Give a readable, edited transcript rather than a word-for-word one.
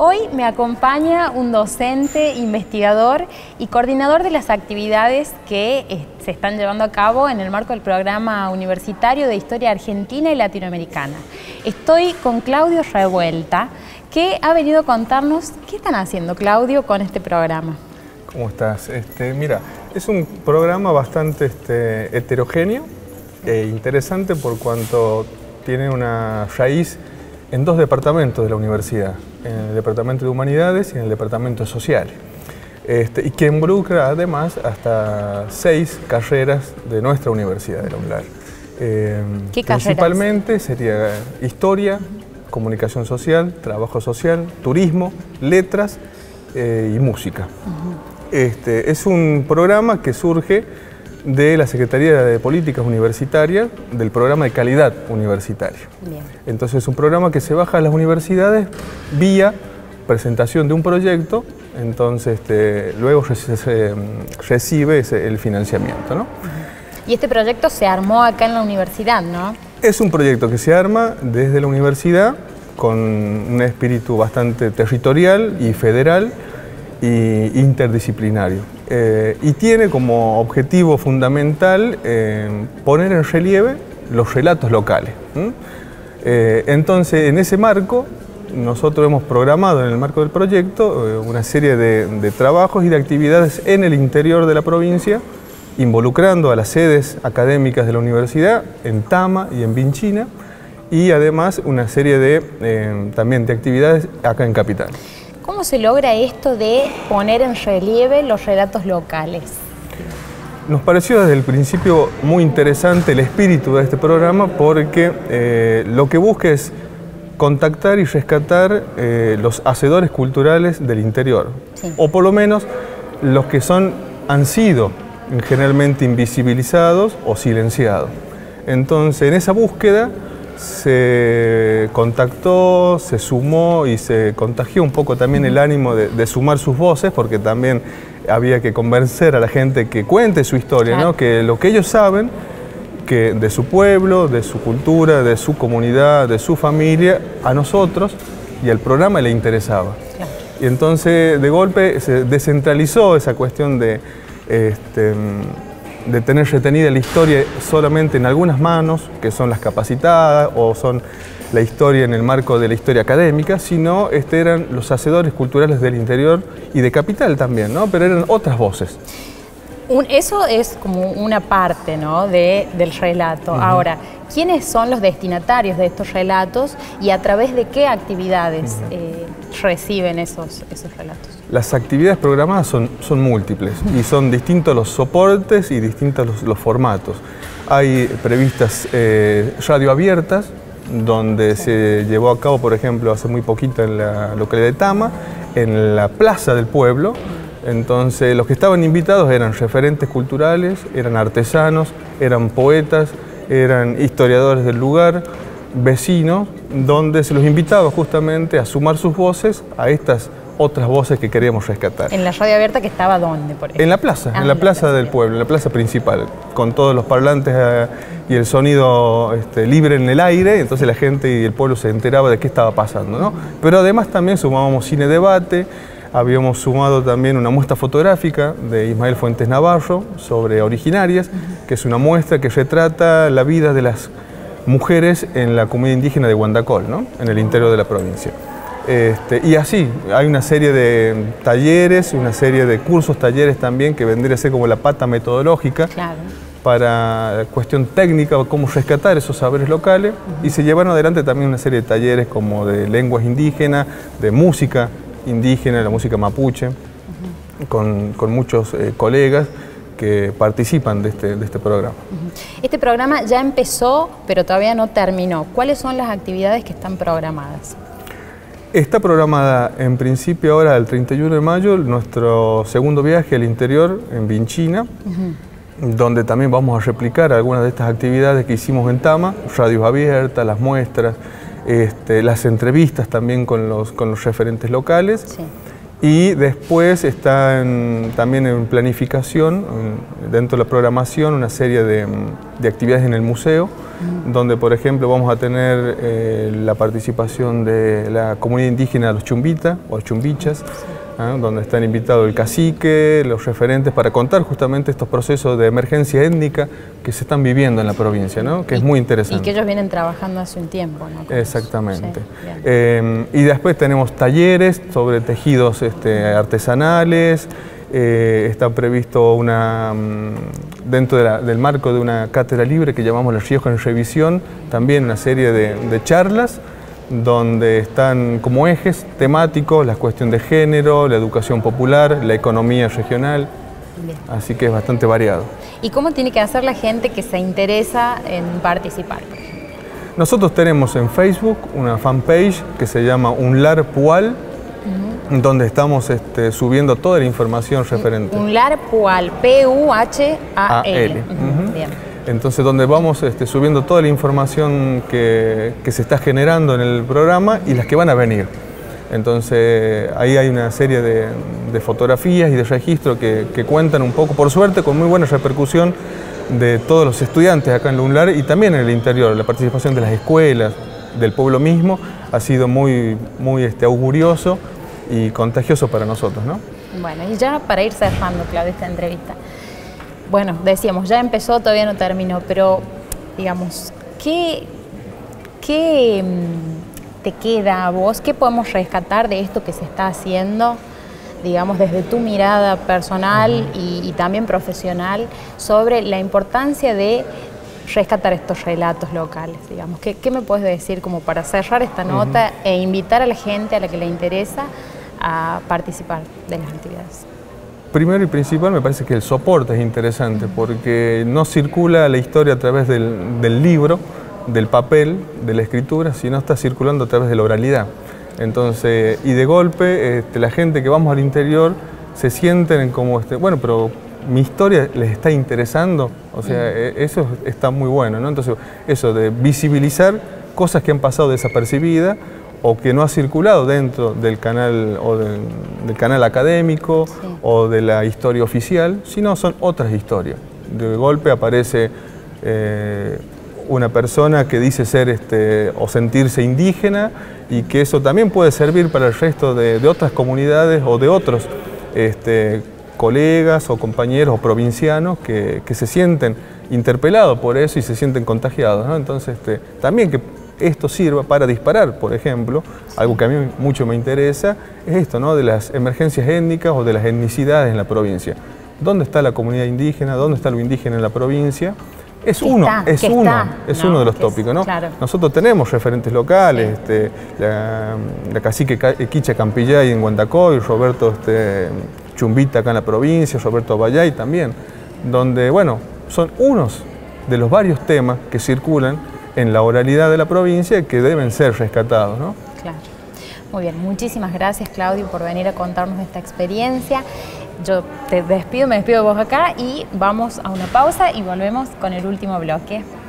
Hoy me acompaña un docente, investigador y coordinador de las actividades que se están llevando a cabo en el marco del Programa Universitario de Historia Argentina y Latinoamericana. Estoy con Claudio Revuelta, que ha venido a contarnos qué están haciendo, Claudio, con este programa. ¿Cómo estás? Mira, es un programa bastante heterogéneo e interesante por cuanto tiene una raíz en dos departamentos de la universidad, en el Departamento de Humanidades y en el Departamento Social, y que involucra además hasta 6 carreras de nuestra universidad de la UNLAR. ¿Qué carreras? Principalmente sería Historia, Comunicación Social, Trabajo Social, Turismo, Letras y Música. Es un programa que surge de la Secretaría de Políticas Universitarias, del programa de calidad universitaria. Bien. Entonces es un programa que se baja a las universidades vía presentación de un proyecto, entonces luego se recibe el financiamiento, ¿no? Y este proyecto se armó acá en la universidad, ¿no? Es un proyecto que se arma desde la universidad con un espíritu bastante territorial y federal e interdisciplinario. Y tiene como objetivo fundamental poner en relieve los relatos locales. Entonces, en ese marco, nosotros hemos programado en el marco del proyecto una serie de trabajos y de actividades en el interior de la provincia, involucrando a las sedes académicas de la universidad, en Tama y en Vinchina, y además una serie también de actividades acá en Capital. ¿Cómo se logra esto de poner en relieve los relatos locales? Nos pareció desde el principio muy interesante el espíritu de este programa porque lo que busca es contactar y rescatar los hacedores culturales del interior, sí, o por lo menos los que han sido generalmente invisibilizados o silenciados. Entonces, en esa búsqueda se contactó, se sumó y se contagió un poco también el ánimo de sumar sus voces, porque también había que convencer a la gente que cuente su historia, claro, ¿no? Que lo que ellos saben, que de su pueblo, de su cultura, de su comunidad, de su familia, a nosotros y al programa le interesaba. Claro. Y entonces de golpe se descentralizó esa cuestión de tener retenida la historia solamente en algunas manos, que son las capacitadas o son la historia en el marco de la historia académica, sino eran los hacedores culturales del interior y de Capital también, ¿no? Pero eran otras voces. Eso es como una parte, ¿no?, del relato. Ahora, ¿quiénes son los destinatarios de estos relatos y a través de qué actividades reciben esos relatos? Las actividades programadas son múltiples y son distintos los soportes y distintos los formatos. Hay previstas radio abiertas, donde se llevó a cabo, por ejemplo, hace muy poquito en la localidad de Tama, en la plaza del pueblo. Entonces, los que estaban invitados eran referentes culturales, eran artesanos, eran poetas, eran historiadores del lugar, vecinos, donde se los invitaba justamente a sumar sus voces a estas otras voces que queríamos rescatar. ¿En la radio abierta que estaba dónde, por ejemplo? En la plaza, en la plaza del pueblo, en la plaza principal, con todos los parlantes y el sonido libre en el aire, entonces la gente y el pueblo se enteraba de qué estaba pasando, ¿no? Pero además también sumábamos cine debate, habíamos sumado también una muestra fotográfica de Ismael Fuentes Navarro sobre Originarias, que es una muestra que retrata la vida de las mujeres en la comunidad indígena de Guandacol, ¿no?, en el interior de la provincia. Y así, hay una serie de talleres, una serie de cursos, talleres también, que vendría a ser como la pata metodológica, claro, para cuestión técnica, cómo rescatar esos saberes locales, y se llevaron adelante también una serie de talleres como de lenguas indígenas, de música indígena, la música mapuche, con muchos colegas que participan de este programa. Este programa ya empezó, pero todavía no terminó. ¿Cuáles son las actividades que están programadas? Está programada en principio ahora el 31 de mayo nuestro segundo viaje al interior en Vinchina, donde también vamos a replicar algunas de estas actividades que hicimos en Tama, radios abiertas, las muestras, las entrevistas también con los referentes locales. Sí. Y después está también en planificación, dentro de la programación, una serie de actividades en el museo, donde por ejemplo vamos a tener la participación de la comunidad indígena de los Chumbita o los Chumbichas, donde están invitados el cacique, los referentes, para contar justamente estos procesos de emergencia étnica que se están viviendo en la provincia, ¿no? Que es muy interesante. Y que ellos vienen trabajando hace un tiempo, ¿no? Exactamente. Sí, y después tenemos talleres sobre tejidos artesanales. Está previsto dentro del marco de una cátedra libre que llamamos La Rioja en Revisión, también una serie de charlas donde están como ejes temáticos la cuestión de género, la educación popular, la economía regional. Bien. Así que es bastante variado. ¿Y cómo tiene que hacer la gente que se interesa en participar, por ejemplo? Nosotros tenemos en Facebook una fanpage que se llama Unlar Pual, donde estamos subiendo toda la información referente. Unlar Pual, P-U-H-A-L. Bien. Entonces, donde vamos subiendo toda la información que se está generando en el programa y las que van a venir. Entonces, ahí hay una serie de fotografías y de registros que cuentan un poco, por suerte, con muy buena repercusión de todos los estudiantes acá en Unlar y también en el interior. La participación de las escuelas, del pueblo mismo, ha sido muy augurioso y contagioso para nosotros, ¿no? Bueno, y ya para ir cerrando, Claudio, esta entrevista. Bueno, decíamos, ya empezó, todavía no terminó, pero digamos, ¿qué te queda a vos? ¿Qué podemos rescatar de esto que se está haciendo, digamos, desde tu mirada personal y también profesional, sobre la importancia de rescatar estos relatos locales, digamos? ¿Qué me puedes decir como para cerrar esta nota e invitar a la gente a la que le interesa a participar de las actividades? Primero y principal me parece que el soporte es interesante porque no circula la historia a través del libro, del papel, de la escritura, sino está circulando a través de la oralidad. Entonces, y de golpe la gente que vamos al interior se sienten como, bueno, pero mi historia les está interesando, o sea, eso está muy bueno, ¿no? Entonces, eso de visibilizar cosas que han pasado desapercibidas o que no ha circulado dentro del canal o del canal académico o de la historia oficial, sino son otras historias. De golpe aparece una persona que dice ser o sentirse indígena y que eso también puede servir para el resto de otras comunidades o de otros colegas o compañeros o provincianos que se sienten interpelados por eso y se sienten contagiados, ¿no? Entonces, también que esto sirva para disparar, por ejemplo, algo que a mí mucho me interesa, es esto, ¿no? De las emergencias étnicas o de las etnicidades en la provincia. ¿Dónde está la comunidad indígena? ¿Dónde está lo indígena en la provincia? Es uno de los tópicos, ¿no? Claro. Nosotros tenemos referentes locales, la cacique Quicha Campillay en Guandacoy, Roberto Chumbita acá en la provincia, Roberto Bayay también, donde, bueno, son unos de los varios temas que circulan en la oralidad de la provincia que deben ser rescatados, ¿no? Claro. Muy bien, muchísimas gracias, Claudio, por venir a contarnos esta experiencia. Yo te despido, me despido de vos acá y vamos a una pausa y volvemos con el último bloque.